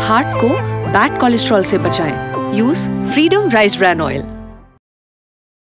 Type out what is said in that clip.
Heart को bad cholesterol से बचाएं। Use freedom rice bran oil.